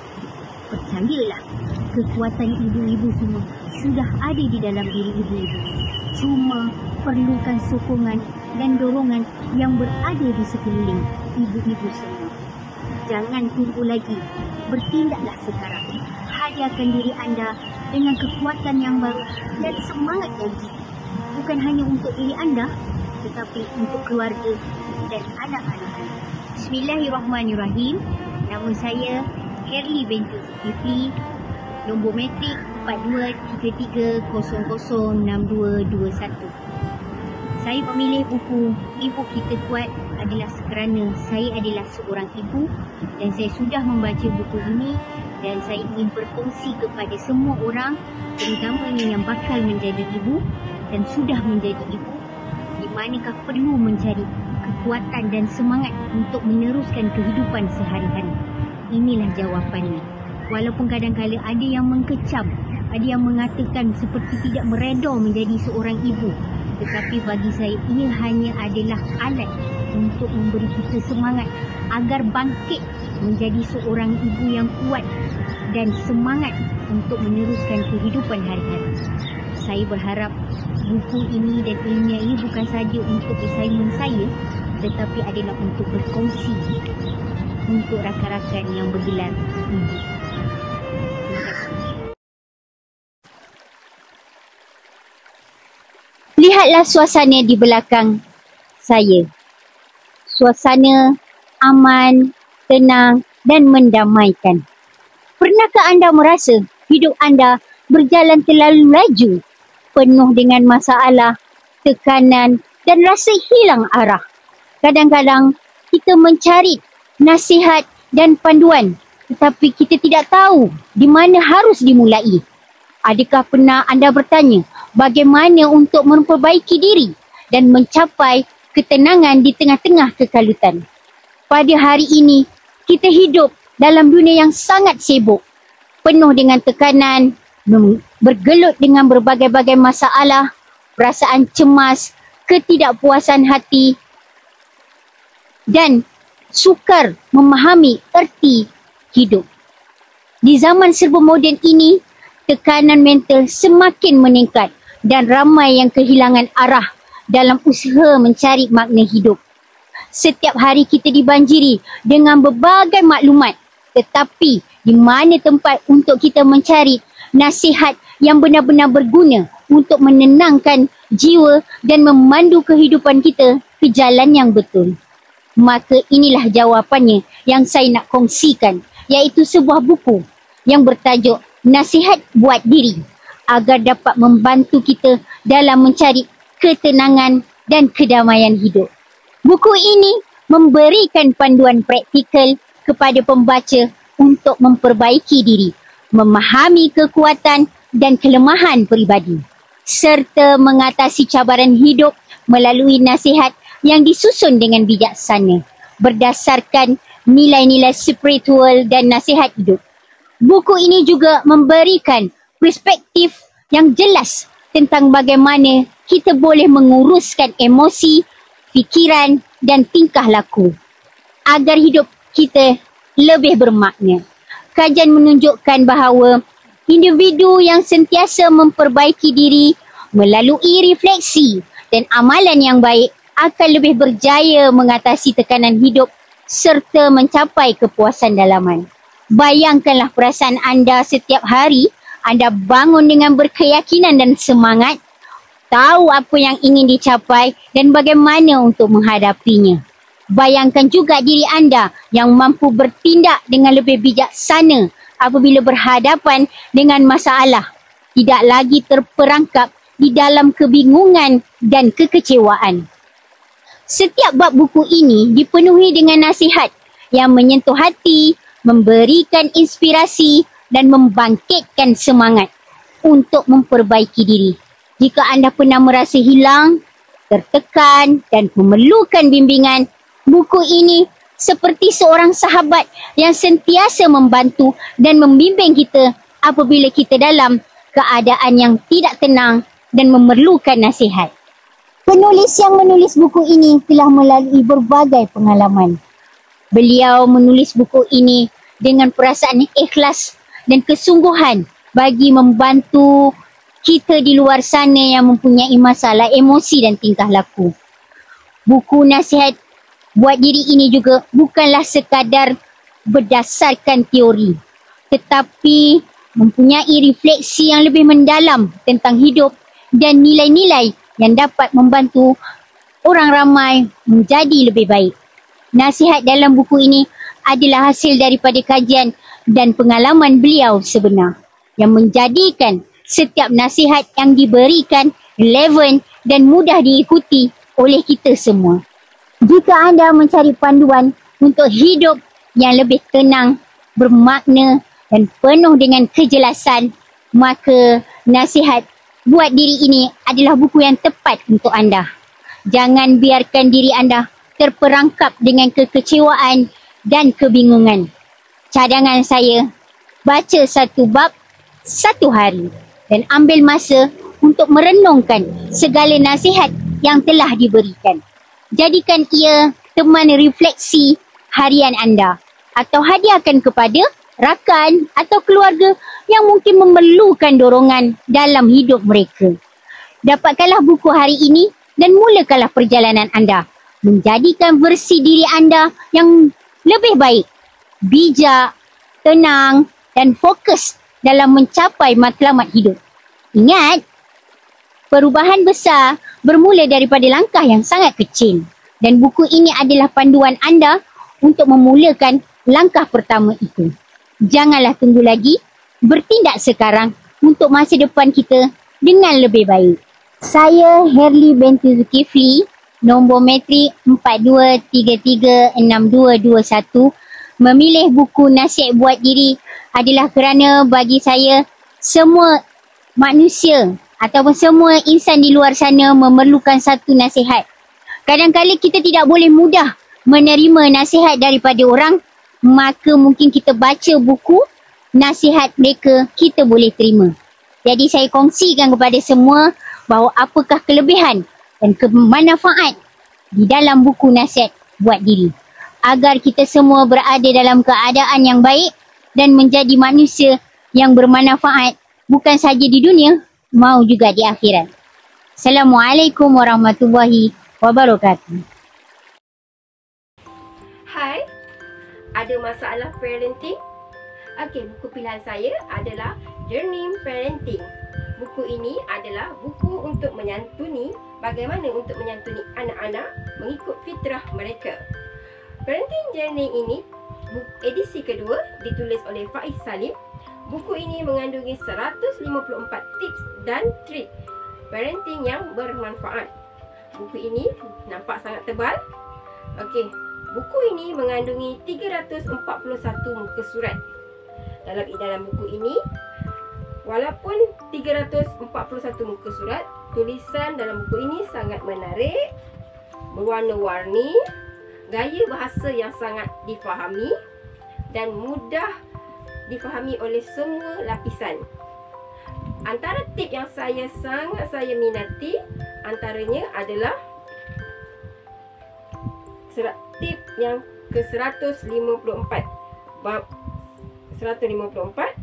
Percayalah, kekuatan ibu-ibu semua sudah ada di dalam diri ibu-ibu. Cuma perlukan sokongan dan dorongan yang berada di sekeliling ibu-ibu semua. Jangan tunggu lagi, bertindaklah sekarang. Hadiahkan diri anda dengan kekuatan yang baru dan semangat yang tinggi. Bukan hanya untuk diri anda, tetapi untuk keluarga dan anak-anak anda. Bismillahirrahmanirrahim. Nama saya Herli binti Zulkifli. Nombor metrik empat dua tiga tiga kosong kosong enam dua dua satu. Saya memilih buku Ibu Kita Kuat adalah kerana saya adalah seorang ibu dan saya sudah membaca buku ini dan saya ingin berkongsi kepada semua orang, terutamanya yang bakal menjadi ibu dan sudah menjadi ibu, di manakah perlu mencari kekuatan dan semangat untuk meneruskan kehidupan sehari-hari. Inilah jawapannya. Walaupun kadang-kadang ada yang mengkecam, ada yang mengatakan seperti tidak meredha menjadi seorang ibu, tetapi bagi saya ia hanya adalah alat untuk memberi kita semangat agar bangkit menjadi seorang ibu yang kuat dan semangat untuk meneruskan kehidupan hari-hari. Saya berharap buku ini dan ilmiah ini bukan sahaja untuk assignment saya, tetapi adalah untuk berkongsi untuk rakan-rakan yang bergelar ibu. Lihatlah suasana di belakang saya. Suasana aman, tenang dan mendamaikan. Pernahkah anda merasa hidup anda berjalan terlalu laju, penuh dengan masalah, tekanan dan rasa hilang arah? Kadang-kadang kita mencari nasihat dan panduan, tetapi kita tidak tahu di mana harus dimulai. Adakah pernah anda bertanya bagaimana untuk memperbaiki diri dan mencapai ketenangan di tengah-tengah kekalutan. Pada hari ini, kita hidup dalam dunia yang sangat sibuk, penuh dengan tekanan, bergelut dengan berbagai-bagai masalah, perasaan cemas, ketidakpuasan hati dan sukar memahami erti hidup. Di zaman serba moden ini, tekanan mental semakin meningkat dan ramai yang kehilangan arah dalam usaha mencari makna hidup. Setiap hari kita dibanjiri dengan berbagai maklumat, tetapi di mana tempat untuk kita mencari nasihat yang benar-benar berguna untuk menenangkan jiwa dan memandu kehidupan kita ke jalan yang betul? Maka inilah jawapannya yang saya nak kongsikan, iaitu sebuah buku yang bertajuk Nasihat Buat Diri, agar dapat membantu kita dalam mencari ketenangan dan kedamaian hidup. Buku ini memberikan panduan praktikal kepada pembaca untuk memperbaiki diri, memahami kekuatan dan kelemahan peribadi, serta mengatasi cabaran hidup melalui nasihat yang disusun dengan bijaksana berdasarkan nilai-nilai spiritual dan nasihat hidup. Buku ini juga memberikan perspektif yang jelas tentang bagaimana kita boleh menguruskan emosi, fikiran dan tingkah laku agar hidup kita lebih bermakna. Kajian menunjukkan bahawa individu yang sentiasa memperbaiki diri melalui refleksi dan amalan yang baik akan lebih berjaya mengatasi tekanan hidup serta mencapai kepuasan dalaman. Bayangkanlah perasaan anda setiap hari anda bangun dengan berkeyakinan dan semangat, tahu apa yang ingin dicapai dan bagaimana untuk menghadapinya. Bayangkan juga diri anda yang mampu bertindak dengan lebih bijaksana apabila berhadapan dengan masalah, tidak lagi terperangkap di dalam kebingungan dan kekecewaan. Setiap bab buku ini dipenuhi dengan nasihat yang menyentuh hati, memberikan inspirasi dan membangkitkan semangat untuk memperbaiki diri. Jika anda pernah merasa hilang, tertekan dan memerlukan bimbingan, buku ini seperti seorang sahabat yang sentiasa membantu dan membimbing kita apabila kita dalam keadaan yang tidak tenang dan memerlukan nasihat. Penulis yang menulis buku ini telah melalui berbagai pengalaman. Beliau menulis buku ini dengan perasaan ikhlas dan kesungguhan bagi membantu kita di luar sana yang mempunyai masalah emosi dan tingkah laku. Buku nasihat buat diri ini juga bukanlah sekadar berdasarkan teori, tetapi mempunyai refleksi yang lebih mendalam tentang hidup dan nilai-nilai yang dapat membantu orang ramai menjadi lebih baik. Nasihat dalam buku ini adalah hasil daripada kajian dan pengalaman beliau sebenar yang menjadikan setiap nasihat yang diberikan relevan dan mudah diikuti oleh kita semua. Jika anda mencari panduan untuk hidup yang lebih tenang, bermakna dan penuh dengan kejelasan, maka nasihat buat diri ini adalah buku yang tepat untuk anda. Jangan biarkan diri anda terperangkap dengan kekecewaan dan kebingungan. Cadangan saya, baca satu bab satu hari dan ambil masa untuk merenungkan segala nasihat yang telah diberikan. Jadikan ia teman refleksi harian anda atau hadiahkan kepada rakan atau keluarga yang mungkin memerlukan dorongan dalam hidup mereka. Dapatkanlah buku hari ini dan mulakanlah perjalanan anda menjadikan versi diri anda yang lebih baik, bijak, tenang dan fokus dalam mencapai matlamat hidup. Ingat, perubahan besar bermula daripada langkah yang sangat kecil dan buku ini adalah panduan anda untuk memulakan langkah pertama itu. Janganlah tunggu lagi, bertindak sekarang untuk masa depan kita dengan lebih baik. Saya Herli binti Zulkifli, nombor metrik empat dua tiga tiga enam dua dua satu. Memilih buku Nasihat Buat Diri adalah kerana bagi saya semua manusia ataupun semua insan di luar sana memerlukan satu nasihat. Kadang-kadang kita tidak boleh mudah menerima nasihat daripada orang, maka mungkin kita baca buku nasihat mereka, kita boleh terima. Jadi saya kongsikan kepada semua bahawa apakah kelebihan dan kemanfaat di dalam buku nasihat buat diri, agar kita semua berada dalam keadaan yang baik dan menjadi manusia yang bermanfaat bukan saja di dunia, mau juga di akhirat. Assalamualaikum warahmatullahi wabarakatuh. Hai, ada masalah parenting? Okey, buku pilihan saya adalah Journey Parenting. Buku ini adalah buku untuk menyantuni bagaimana untuk menyantuni anak-anak mengikut fitrah mereka. Parenting Journey ini edisi kedua ditulis oleh Faiz Salim. Buku ini mengandungi seratus lima puluh empat tips dan trik parenting yang bermanfaat. Buku ini nampak sangat tebal. Okey, buku ini mengandungi tiga ratus empat puluh satu muka surat. Dalam dalam buku ini, walaupun tiga ratus empat puluh satu muka surat, tulisan dalam buku ini sangat menarik, berwarna-warni, gaya bahasa yang sangat difahami dan mudah difahami oleh semua lapisan. Antara tip yang saya sangat saya minati antaranya adalah tip yang ke seratus lima puluh empat. Bab seratus lima puluh empat,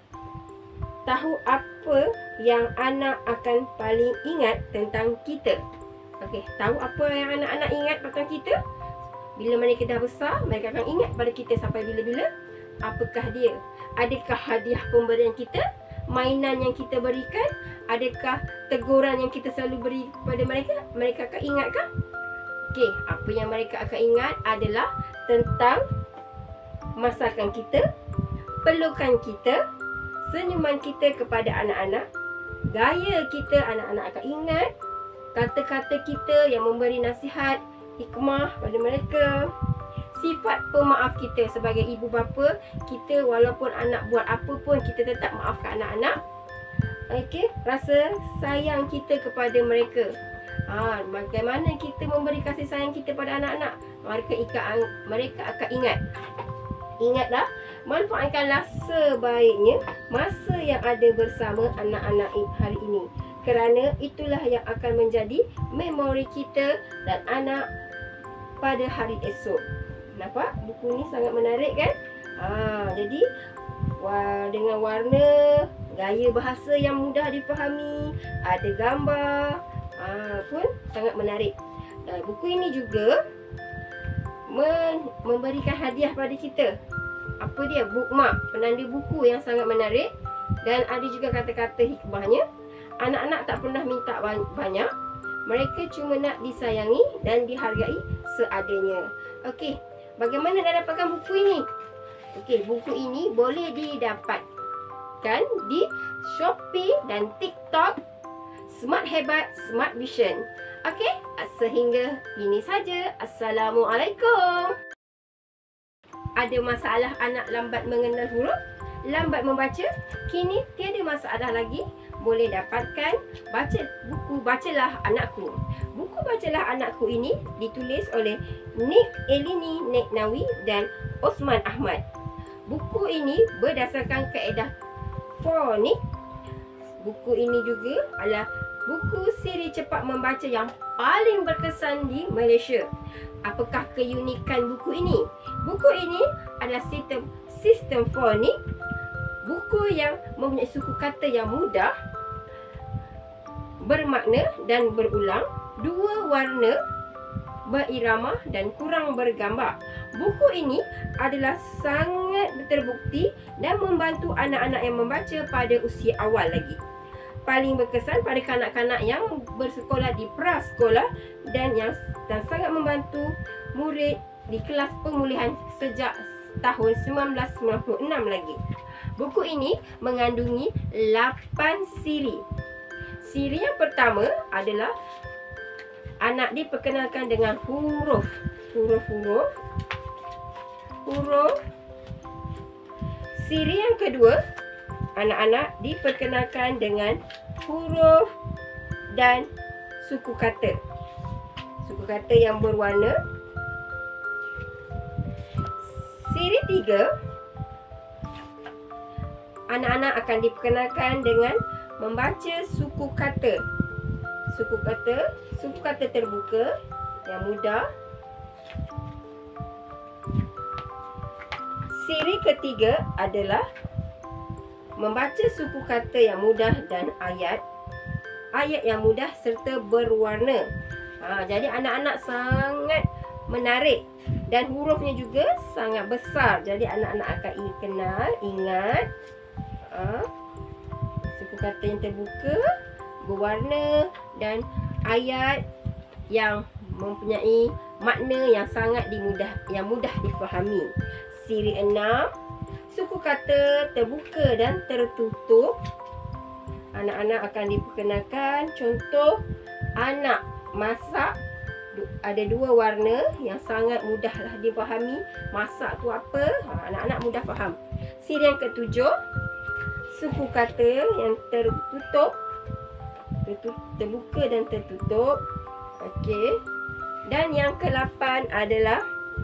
tahu apa yang anak akan paling ingat tentang kita. Okey, tahu apa yang anak-anak ingat tentang kita? Bila mereka dah besar, mereka akan ingat pada kita sampai bila-bila. Apakah dia? Adakah hadiah pemberian kita? Mainan yang kita berikan? Adakah teguran yang kita selalu beri kepada mereka? Mereka akan ingatkah? Okey, apa yang mereka akan ingat adalah tentang masakan kita, pelukan kita, senyuman kita kepada anak-anak, gaya kita anak-anak akan ingat, kata-kata kita yang memberi nasihat, hikmah pada mereka, sifat pemaaf kita sebagai ibu bapa, kita walaupun anak buat apa pun kita tetap maafkan anak-anak. Okey, rasa sayang kita kepada mereka. Ha, bagaimana kita memberi kasih sayang kita pada anak-anak, mereka ikan, mereka akan ingat. Ingatlah, manfaatkanlah sebaiknya masa yang ada bersama anak-anak hari ini, kerana itulah yang akan menjadi memori kita dan anak pada hari esok. Nampak? Buku ni sangat menarik kan? Ha, jadi wah, dengan warna, gaya bahasa yang mudah difahami, ada gambar, ha, pun sangat menarik. Dan buku ini juga memberikan hadiah pada kita. Apa dia? Bookmark, penanda buku yang sangat menarik. Dan ada juga kata-kata hikmahnya. Anak-anak tak pernah minta banyak, mereka cuma nak disayangi dan dihargai seadanya. Okey, bagaimana nak dapatkan buku ini? Okey, buku ini boleh didapatkan di Shopee dan TikTok Smart Hebat Smart Vision. Okey, sehingga ini saja. Assalamualaikum. Ada masalah anak lambat mengenal huruf, lambat membaca? Kini tiada masalah lagi. Boleh dapatkan baca buku Bacalah Anakku. Buku Bacalah Anakku ini ditulis oleh Nik Elini Neknawi dan Osman Ahmad. Buku ini berdasarkan kaedah fonik. Buku ini juga adalah buku siri cepat membaca yang paling berkesan di Malaysia. Apakah keunikan buku ini? Buku ini adalah sistem sistem fonik. Buku yang mempunyai suku kata yang mudah, bermakna dan berulang, dua warna, berirama dan kurang bergambar. Buku ini adalah sangat terbukti dan membantu anak-anak yang membaca pada usia awal lagi. Paling berkesan pada kanak-kanak yang bersekolah di prasekolah dan yang dan sangat membantu murid di kelas pemulihan sejak tahun seribu sembilan ratus sembilan puluh enam lagi. Buku ini mengandungi lapan siri. Siri yang pertama adalah anak diperkenalkan dengan huruf. Huruf-huruf. Huruf. Siri yang kedua, anak-anak diperkenalkan dengan huruf dan suku kata. Suku kata yang berwarna. Siri tiga, anak-anak akan diperkenalkan dengan membaca suku kata. Suku kata, suku kata terbuka yang mudah. Siri ketiga adalah membaca suku kata yang mudah dan ayat. Ayat yang mudah serta berwarna. Ha, jadi anak-anak sangat menarik dan hurufnya juga sangat besar. Jadi anak-anak akan ingin kenal, ingat. Ha, suku kata yang terbuka, berwarna dan ayat yang mempunyai makna yang sangat dimudah, yang mudah difahami. Siri enam, suku kata terbuka dan tertutup. Anak-anak akan diperkenalkan contoh anak masak. Ada dua warna yang sangat mudahlah difahami. Masak tu apa? Ha, anak-anak mudah faham. Siri yang ketujuh, suku kata yang tertutup, terbuka dan tertutup. Okey. Dan yang kelapan adalah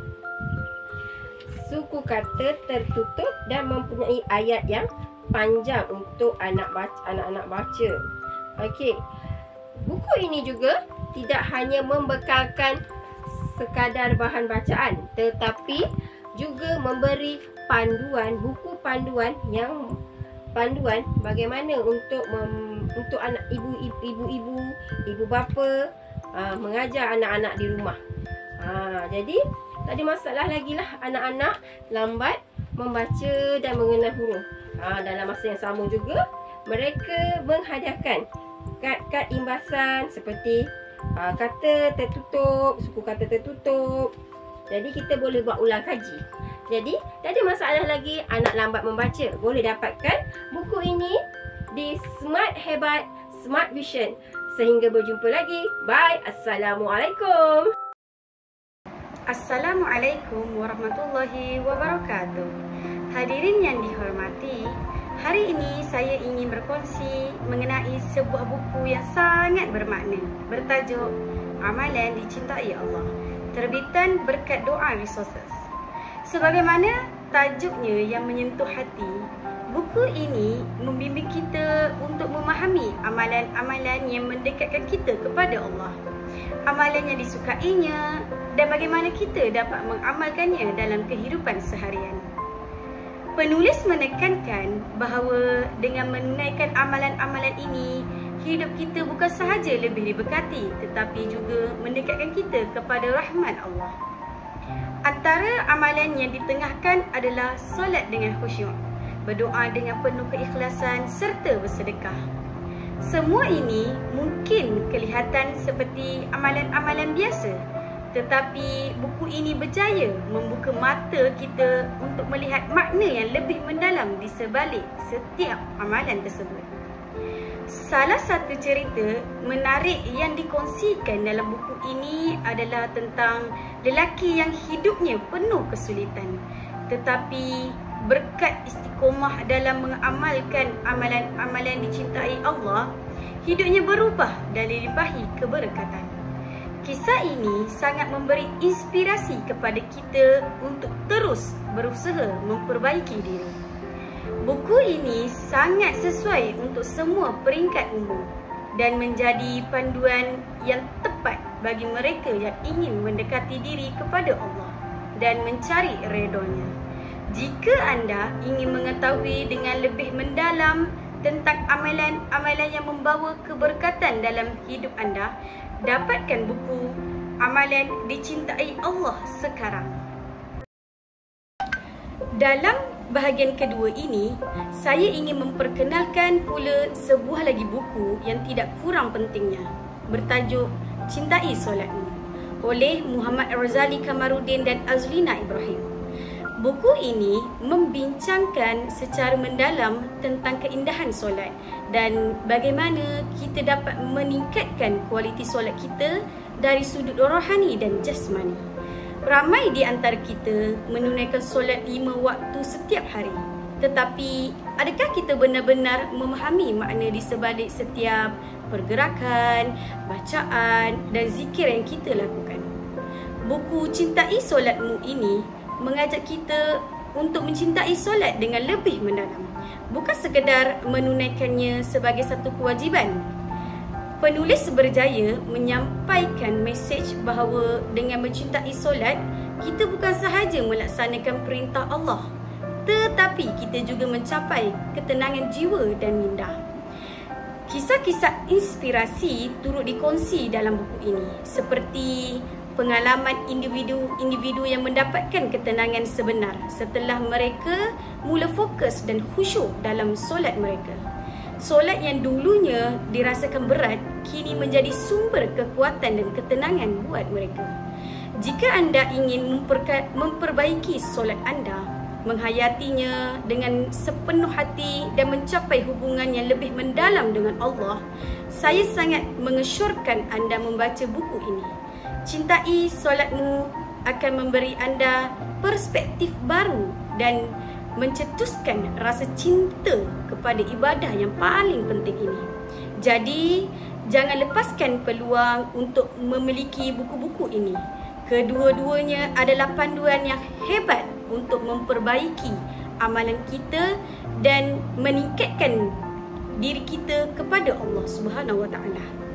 suku kata tertutup dan mempunyai ayat yang panjang untuk anak baca, anak-anak baca. Okey. Buku ini juga tidak hanya membekalkan sekadar bahan bacaan, tetapi juga memberi panduan, buku panduan yang panduan bagaimana untuk mem, untuk anak ibu-ibu, ibu bapa uh, mengajar anak-anak di rumah. Uh, jadi tak ada masalah lagi lah anak-anak lambat membaca dan mengenal huruf. Uh, dalam masa yang sama juga mereka menghadiahkan kad-kad imbasan seperti uh, kata tertutup, suku kata tertutup. Jadi kita boleh buat ulang kaji. Jadi tak ada masalah lagi anak lambat membaca. Boleh dapatkan buku ini di Smart Hebat Smart Vision. Sehingga berjumpa lagi. Bye. Assalamualaikum. Assalamualaikum warahmatullahi wabarakatuh. Hadirin yang dihormati, hari ini saya ingin berkongsi mengenai sebuah buku yang sangat bermakna bertajuk Amalan Dicintai Allah, terbitan Berkat Doa Resources. Sebagaimana tajuknya yang menyentuh hati, buku ini membimbing kita untuk memahami amalan-amalan yang mendekatkan kita kepada Allah, amalan yang disukainya dan bagaimana kita dapat mengamalkannya dalam kehidupan seharian. Penulis menekankan bahawa dengan menunaikan amalan-amalan ini, hidup kita bukan sahaja lebih diberkati tetapi juga mendekatkan kita kepada rahmat Allah. Antara amalan yang ditengahkan adalah solat dengan khusyuk, berdoa dengan penuh keikhlasan serta bersedekah. Semua ini mungkin kelihatan seperti amalan-amalan biasa, tetapi buku ini berjaya membuka mata kita untuk melihat makna yang lebih mendalam di sebalik setiap amalan tersebut. Salah satu cerita menarik yang dikongsikan dalam buku ini adalah tentang lelaki yang hidupnya penuh kesulitan, tetapi berkat istiqomah dalam mengamalkan amalan-amalan dicintai Allah, hidupnya berubah dan dilimpahi keberkatan. Kisah ini sangat memberi inspirasi kepada kita untuk terus berusaha memperbaiki diri. Buku ini sangat sesuai untuk semua peringkat umur dan menjadi panduan yang tepat bagi mereka yang ingin mendekati diri kepada Allah dan mencari redha-Nya. Jika anda ingin mengetahui dengan lebih mendalam tentang amalan-amalan yang membawa keberkatan dalam hidup anda, dapatkan buku Amalan Dicintai Allah sekarang. Dalam bahagian kedua ini, saya ingin memperkenalkan pula sebuah lagi buku yang tidak kurang pentingnya, bertajuk Cintai Solatmu oleh Muhammad Razali Kamaruddin dan Azlina Ibrahim. Buku ini membincangkan secara mendalam tentang keindahan solat dan bagaimana kita dapat meningkatkan kualiti solat kita dari sudut rohani dan jasmani. Ramai di antara kita menunaikan solat lima waktu setiap hari, Tetapi adakah kita benar-benar memahami makna di sebalik setiap pergerakan, bacaan dan zikir yang kita lakukan? Buku Cintai Solatmu ini mengajak kita untuk mencintai solat dengan lebih mendalam, bukan sekadar menunaikannya sebagai satu kewajipan. Penulis berjaya menyampaikan mesej bahawa dengan mencintai solat, kita bukan sahaja melaksanakan perintah Allah, tetapi kita juga mencapai ketenangan jiwa dan minda. Kisah-kisah inspirasi turut dikongsi dalam buku ini, seperti pengalaman individu-individu yang mendapatkan ketenangan sebenar setelah mereka mula fokus dan khusyuk dalam solat mereka. Solat yang dulunya dirasakan berat, kini menjadi sumber kekuatan dan ketenangan buat mereka. Jika anda ingin memperbaiki solat anda, menghayatinya dengan sepenuh hati dan mencapai hubungan yang lebih mendalam dengan Allah, saya sangat mengesyorkan anda membaca buku ini. Cintai Solatmu akan memberi anda perspektif baru dan mencetuskan rasa cinta kepada ibadah yang paling penting ini. Jadi, jangan lepaskan peluang untuk memiliki buku-buku ini. Kedua-duanya adalah panduan yang hebat untuk memperbaiki amalan kita dan meningkatkan diri kita kepada Allah Subhanahu Wa Taala.